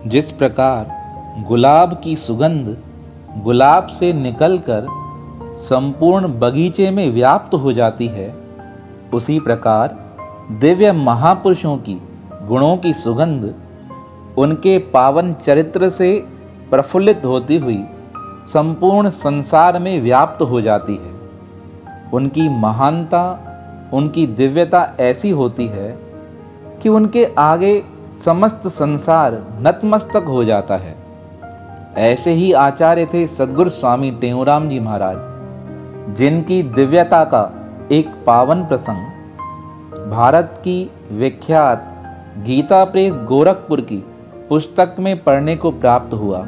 जिस प्रकार गुलाब की सुगंध गुलाब से निकलकर संपूर्ण बगीचे में व्याप्त हो जाती है, उसी प्रकार दिव्य महापुरुषों की गुणों की सुगंध उनके पावन चरित्र से प्रफुल्लित होती हुई संपूर्ण संसार में व्याप्त हो जाती है। उनकी महानता, उनकी दिव्यता ऐसी होती है कि उनके आगे समस्त संसार नतमस्तक हो जाता है। ऐसे ही आचार्य थे सद्गुरु स्वामी टेऊराम जी महाराज, जिनकी दिव्यता का एक पावन प्रसंग भारत की विख्यात गीता प्रेस गोरखपुर की पुस्तक में पढ़ने को प्राप्त हुआ।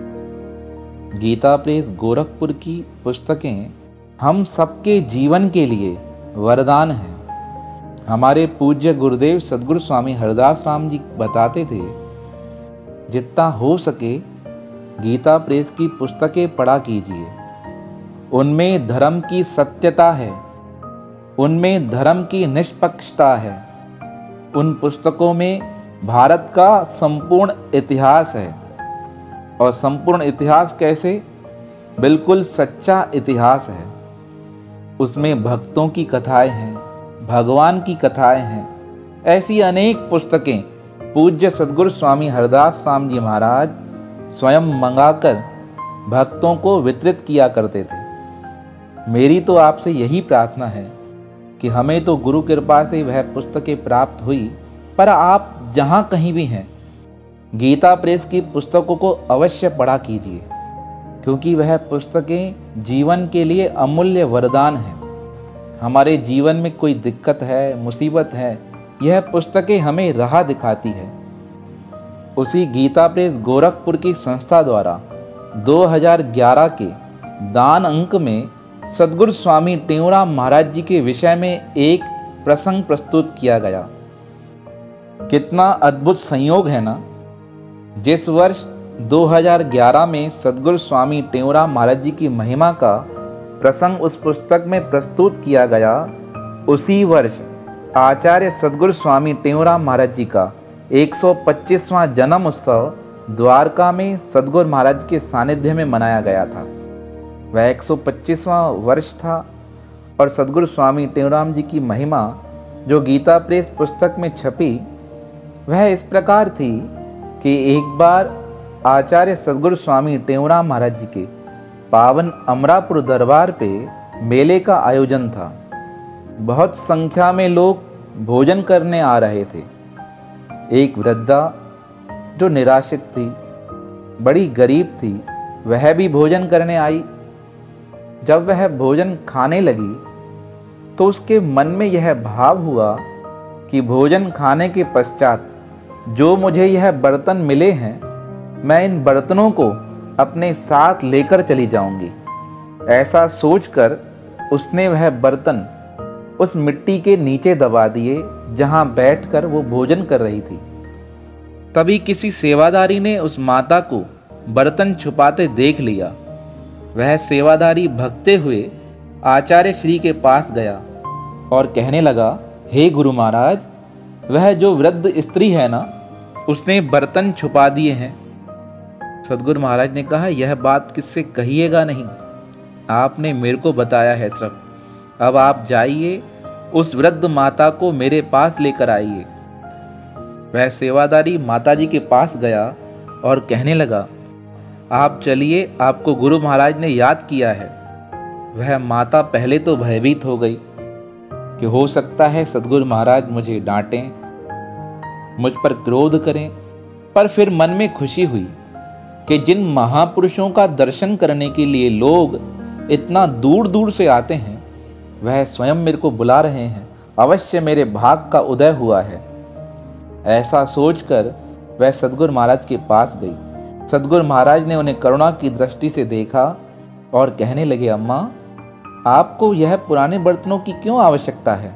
गीता प्रेस गोरखपुर की पुस्तकें हम सबके जीवन के लिए वरदान हैं। हमारे पूज्य गुरुदेव सद्गुरु स्वामी हरदास राम जी बताते थे, जितना हो सके गीता प्रेस की पुस्तकें पढ़ा कीजिए। उनमें धर्म की सत्यता है, उनमें धर्म की निष्पक्षता है। उन पुस्तकों में भारत का संपूर्ण इतिहास है। और संपूर्ण इतिहास कैसे? बिल्कुल सच्चा इतिहास है। उसमें भक्तों की कथाएं हैं, भगवान की कथाएं हैं। ऐसी अनेक पुस्तकें पूज्य सद्गुरु स्वामी हरदास राम जी महाराज स्वयं मंगाकर भक्तों को वितरित किया करते थे। मेरी तो आपसे यही प्रार्थना है कि हमें तो गुरु कृपा से वह पुस्तकें प्राप्त हुई, पर आप जहाँ कहीं भी हैं गीता प्रेस की पुस्तकों को अवश्य पढ़ा कीजिए, क्योंकि वह पुस्तकें जीवन के लिए अमूल्य वरदान हैं। हमारे जीवन में कोई दिक्कत है, मुसीबत है, यह पुस्तकें हमें राह दिखाती है। उसी गीता प्रेस गोरखपुर की संस्था द्वारा 2011 के दान अंक में सद्गुरु स्वामी टेऊराम महाराज जी के विषय में एक प्रसंग प्रस्तुत किया गया। कितना अद्भुत संयोग है ना। जिस वर्ष 2011 में सद्गुरु स्वामी टेऊराम महाराज जी की महिमा का प्रसंग उस पुस्तक में प्रस्तुत किया गया, उसी वर्ष आचार्य सद्गुरु स्वामी टेऊराम महाराज जी का 125वां जन्म उत्सव द्वारका में सद्गुरु महाराज के सानिध्य में मनाया गया था। वह 125वां वर्ष था और सद्गुरु स्वामी टेऊराम जी की महिमा जो गीता प्रेस पुस्तक में छपी, वह इस प्रकार थी कि एक बार आचार्य सद्गुरु स्वामी टेऊराम महाराज जी के पावन अमरापुर दरबार पे मेले का आयोजन था। बहुत संख्या में लोग भोजन करने आ रहे थे। एक वृद्धा जो निराश्रित थी, बड़ी गरीब थी, वह भी भोजन करने आई। जब वह भोजन खाने लगी तो उसके मन में यह भाव हुआ कि भोजन खाने के पश्चात जो मुझे यह बर्तन मिले हैं, मैं इन बर्तनों को अपने साथ लेकर चली जाऊंगी। ऐसा सोचकर उसने वह बर्तन उस मिट्टी के नीचे दबा दिए जहां बैठकर वो भोजन कर रही थी। तभी किसी सेवादारी ने उस माता को बर्तन छुपाते देख लिया। वह सेवादारी भगते हुए आचार्य श्री के पास गया और कहने लगा, हे गुरु महाराज, वह जो वृद्ध स्त्री है ना, उसने बर्तन छुपा दिए हैं। सद्गुरु महाराज ने कहा, यह बात किससे कहिएगा नहीं, आपने मेरे को बताया है सब। अब आप जाइए, उस वृद्ध माता को मेरे पास लेकर आइए। वह सेवादारी माता जी के पास गया और कहने लगा, आप चलिए, आपको गुरु महाराज ने याद किया है। वह माता पहले तो भयभीत हो गई कि हो सकता है सद्गुरु महाराज मुझे डांटें, मुझ पर क्रोध करें, पर फिर मन में खुशी हुई कि जिन महापुरुषों का दर्शन करने के लिए लोग इतना दूर दूर से आते हैं, वह स्वयं मेरे को बुला रहे हैं, अवश्य मेरे भाग का उदय हुआ है। ऐसा सोचकर वह सद्गुरु महाराज के पास गई। सद्गुरु महाराज ने उन्हें करुणा की दृष्टि से देखा और कहने लगे, अम्मा, आपको यह पुराने बर्तनों की क्यों आवश्यकता है?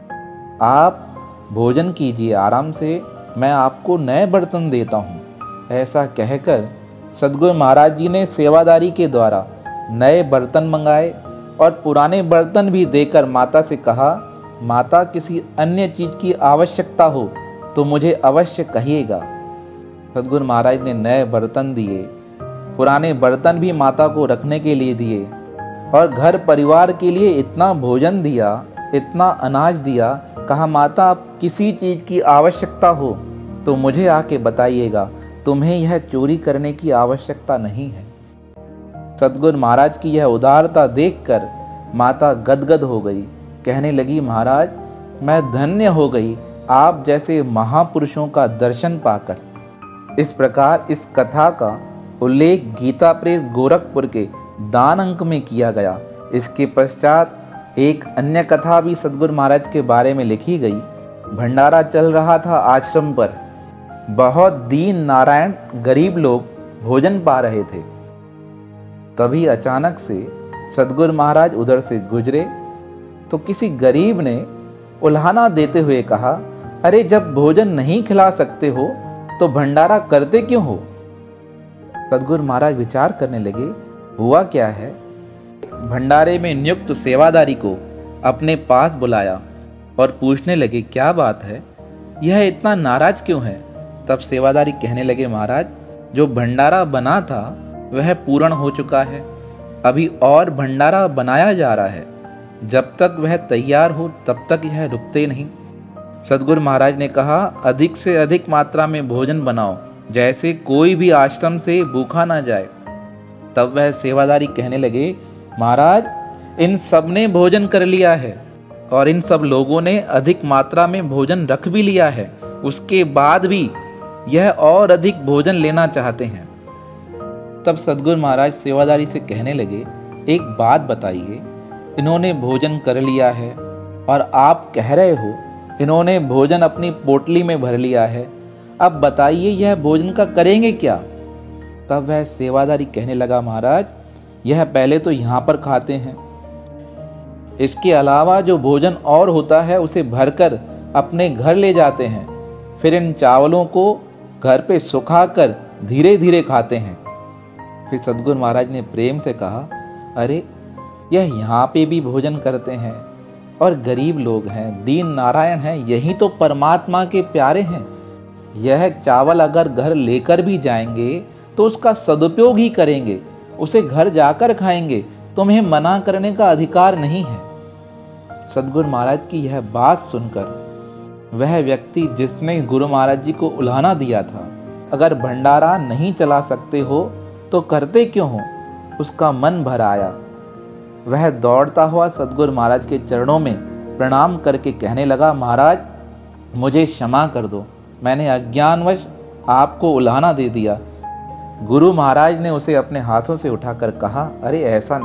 आप भोजन कीजिए आराम से, मैं आपको नए बर्तन देता हूँ। ऐसा कहकर सद्गुरु महाराज जी ने सेवादारी के द्वारा नए बर्तन मंगाए और पुराने बर्तन भी देकर माता से कहा, माता, किसी अन्य चीज़ की आवश्यकता हो तो मुझे अवश्य कहिएगा। सद्गुरु महाराज ने नए बर्तन दिए, पुराने बर्तन भी माता को रखने के लिए दिए और घर परिवार के लिए इतना भोजन दिया, इतना अनाज दिया। कहा माता आप किसी चीज़ की आवश्यकता हो तो मुझे आके बताइएगा, तुम्हें यह चोरी करने की आवश्यकता नहीं है। सद्गुरु महाराज की यह उदारता देखकर माता गदगद हो गई, कहने लगी महाराज मैं धन्य हो गई आप जैसे महापुरुषों का दर्शन पाकर। इस प्रकार इस कथा का उल्लेख गीता प्रेस गोरखपुर के दान अंक में किया गया। इसके पश्चात एक अन्य कथा भी सद्गुरु महाराज के बारे में लिखी गई। भंडारा चल रहा था आश्रम पर, बहुत दीन नारायण गरीब लोग भोजन पा रहे थे। तभी अचानक से सद्गुरु महाराज उधर से गुजरे तो किसी गरीब ने उल्हाना देते हुए कहा, अरे जब भोजन नहीं खिला सकते हो तो भंडारा करते क्यों हो? सद्गुरु महाराज विचार करने लगे, हुआ क्या है। भंडारे में नियुक्त सेवादारी को अपने पास बुलाया और पूछने लगे, क्या बात है, यह इतना नाराज क्यों है? तब सेवादारी कहने लगे, महाराज जो भंडारा बना था वह पूर्ण हो चुका है, अभी और भंडारा बनाया जा रहा है, जब तक वह तैयार हो तब तक यह रुकते नहीं। सद्गुरु महाराज ने कहा, अधिक से अधिक मात्रा में भोजन बनाओ, जैसे कोई भी आश्रम से भूखा ना जाए। तब वह सेवादारी कहने लगे, महाराज इन सब ने भोजन कर लिया है और इन सब लोगों ने अधिक मात्रा में भोजन रख भी लिया है, उसके बाद भी यह और अधिक भोजन लेना चाहते हैं। तब सद्गुरु महाराज सेवादारी से कहने लगे, एक बात बताइए, इन्होंने भोजन कर लिया है और आप कह रहे हो इन्होंने भोजन अपनी पोटली में भर लिया है, अब बताइए यह भोजन का करेंगे क्या? तब वह सेवादारी कहने लगा, महाराज यह पहले तो यहाँ पर खाते हैं, इसके अलावा जो भोजन और होता है उसे भरकर अपने घर ले जाते हैं, फिर इन चावलों को घर पे सुखाकर धीरे धीरे खाते हैं। फिर सद्गुरु महाराज ने प्रेम से कहा, अरे यह यहाँ पे भी भोजन करते हैं और गरीब लोग हैं, दीन नारायण हैं, यही तो परमात्मा के प्यारे हैं। यह चावल अगर घर लेकर भी जाएंगे तो उसका सदुपयोग ही करेंगे, उसे घर जाकर खाएंगे, तुम्हें मना करने का अधिकार नहीं है। सद्गुरु महाराज की यह बात सुनकर वह व्यक्ति जिसने गुरु महाराज जी को उल्हाना दिया था, अगर भंडारा नहीं चला सकते हो तो करते क्यों हो, उसका मन भर आया। वह दौड़ता हुआ सद्गुरु महाराज के चरणों में प्रणाम करके कहने लगा, महाराज मुझे क्षमा कर दो, मैंने अज्ञानवश आपको उल्हाना दे दिया। गुरु महाराज ने उसे अपने हाथों से उठाकर कहा, अरे ऐसा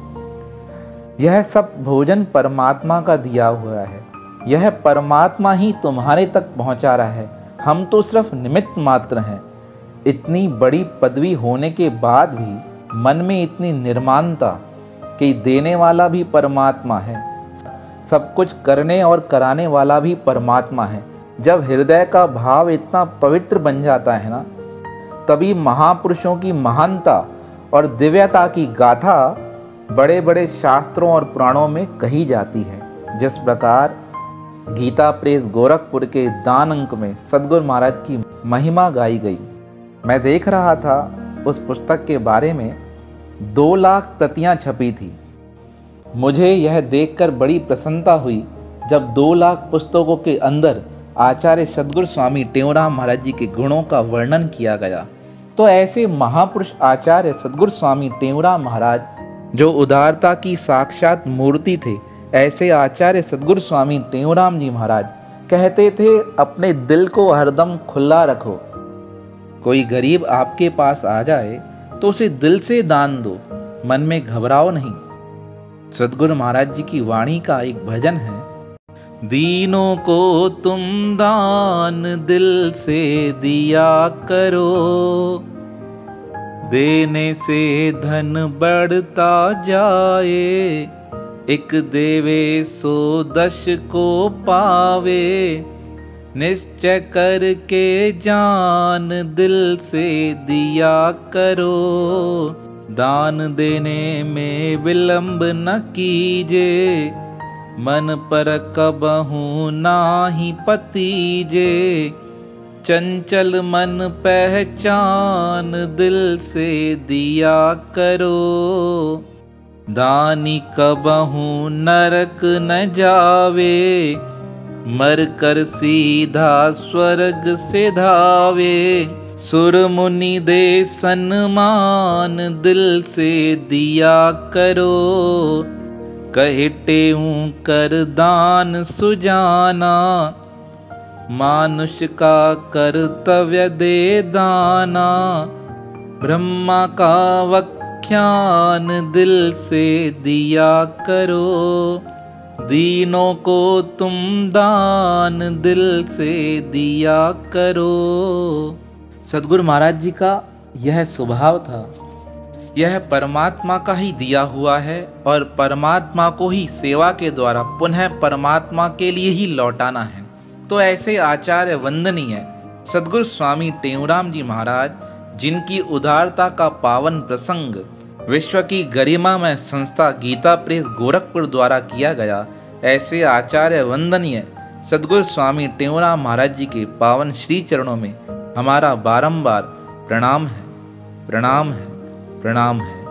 नहीं, यह सब भोजन परमात्मा का दिया हुआ है, यह परमात्मा ही तुम्हारे तक पहुंचा रहा है, हम तो सिर्फ निमित्त मात्र हैं। इतनी बड़ी पदवी होने के बाद भी मन में इतनी निर्मानता कि देने वाला भी परमात्मा है, सब कुछ करने और कराने वाला भी परमात्मा है। जब हृदय का भाव इतना पवित्र बन जाता है ना, तभी महापुरुषों की महानता और दिव्यता की गाथा बड़े बड़े शास्त्रों और पुराणों में कही जाती है। जिस प्रकार गीता प्रेस गोरखपुर के दान अंक में सद्गुरु महाराज की महिमा गाई गई। मैं देख रहा था उस पुस्तक के बारे में 2 लाख प्रतियां छपी थी। मुझे यह देखकर बड़ी प्रसन्नता हुई जब 2 लाख पुस्तकों के अंदर आचार्य सद्गुरु स्वामी टेऊराम महाराज जी के गुणों का वर्णन किया गया। तो ऐसे महापुरुष आचार्य सद्गुरु स्वामी टेऊराम महाराज जो उदारता की साक्षात मूर्ति थे, ऐसे आचार्य सद्गुरु स्वामी टेऊराम जी महाराज कहते थे, अपने दिल को हरदम खुला रखो। कोई गरीब आपके पास आ जाए तो उसे दिल से दान दो, मन में घबराओ नहीं। सद्गुरु महाराज जी की वाणी का एक भजन है, दीनों को तुम दान दिल से दिया करो, देने से धन बढ़ता जाए, एक देवे सो 10 को पावे, निश्चय करके जान दिल से दिया करो, दान देने में विलंब न कीजे, मन पर कबहू नाही पतीजे, चंचल मन पहचान दिल से दिया करो। दानी कबहू नरक न जावे, मर कर सीधा स्वर्ग से धावे। सुर मुनि दे सन्मान दिल से दिया करो। कहे टेऊं कर दान सुजाना, मानुष का कर्तव्य दे दाना। ब्रह्मा का व्याख्यान दिल से दिया करो। दीनों को तुम दान दिल से दिया करो। सद्गुरु महाराज जी का यह स्वभाव था। यह परमात्मा का ही दिया हुआ है और परमात्मा को ही सेवा के द्वारा पुनः परमात्मा के लिए ही लौटाना है। तो ऐसे आचार्य वंदनीय सद्गुरु स्वामी टेऊराम जी महाराज, जिनकी उदारता का पावन प्रसंग विश्व की गरिमामय संस्था गीता प्रेस गोरखपुर द्वारा किया गया, ऐसे आचार्य वंदनीय सद्गुरु स्वामी टेऊराम महाराज जी के पावन श्री चरणों में हमारा बारंबार प्रणाम है, प्रणाम है, प्रणाम है।